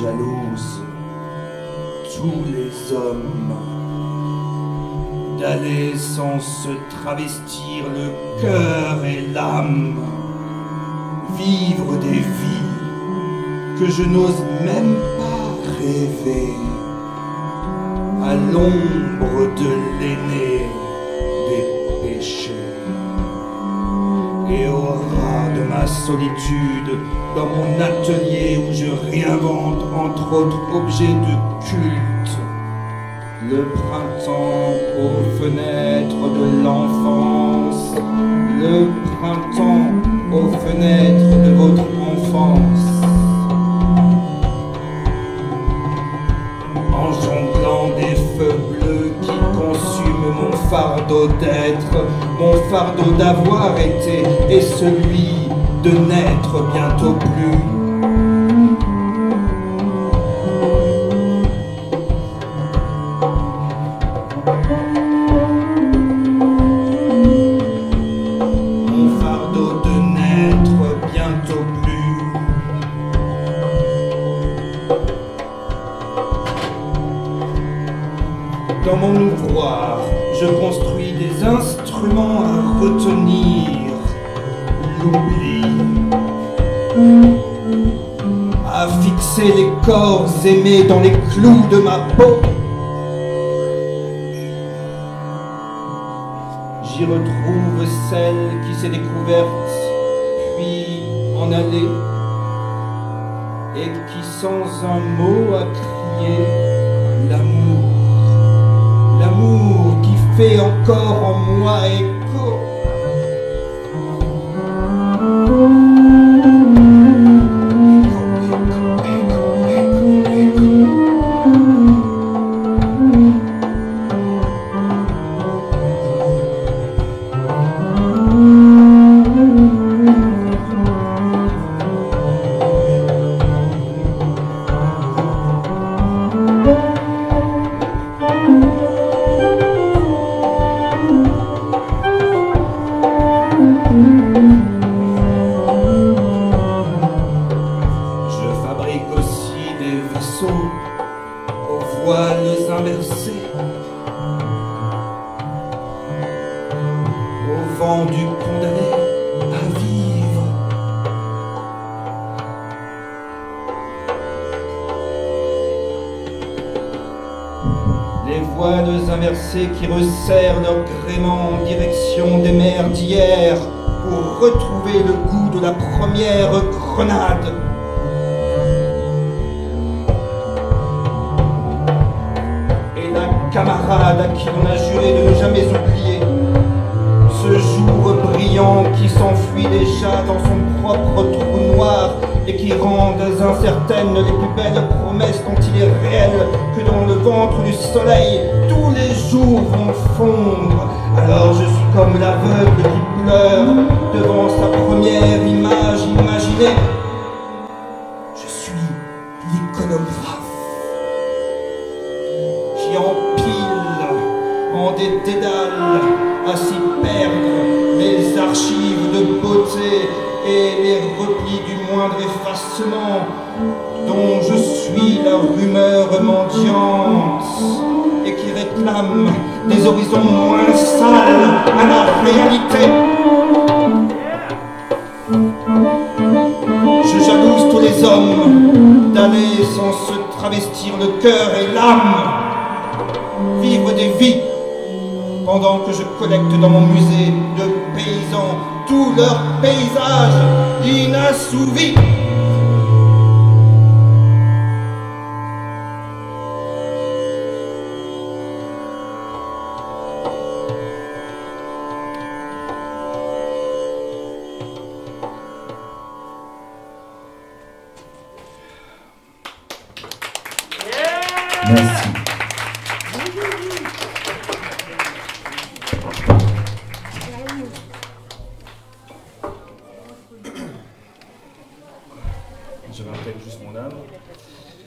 jalouse tous les hommes, d'aller sans se travestir le cœur et l'âme, vivre des vies que je n'ose même pas rêver, à l'ombre de l'aîné des péchés. Et au ras de ma solitude, dans mon atelier où je réinvente entre autres objets de culte, le printemps aux fenêtres de l'enfance, le printemps aux fenêtres de votre enfance. En jonglant des feux bleus qui consument mon fardeau d'être, mon fardeau d'avoir été et celui de n'être bientôt plus. Mon fardeau de n'être bientôt plus. Dans mon ouvroir, je construis des instruments à retenir l'oubli, à fixer les corps aimés dans les clous de ma peau. J'y retrouve celle qui s'est découverte, puis en allée, et qui sans un mot a crié l'amour. L'amour qui fait encore en moi écho. Aux voiles inversés, au vent du condamné à vivre. Les voiles inversées qui resserrent leur gréement en direction des mers d'hier pour retrouver le goût de la première grenade. Camarade à qui l'on a juré de ne jamais oublier, ce jour brillant qui s'enfuit déjà dans son propre trou noir et qui rend incertaines les plus belles promesses dont il est réel que dans le ventre du soleil tous les jours vont fondre. Alors je suis comme l'aveugle qui pleure devant sa première image imaginée. Je suis l'iconographe qui empile en des dédales à s'y perdre les archives de beauté et les replis du moindre effacement dont je suis la rumeur mendiante et qui réclame des horizons moins sales à la réalité. Je jalouse tous les hommes d'aller sans se travestir le cœur et l'âme, vivre des vies, pendant que je collecte dans mon musée de paysans tous leurs paysages inassouvis. Merci. Je rappelle juste mon âme.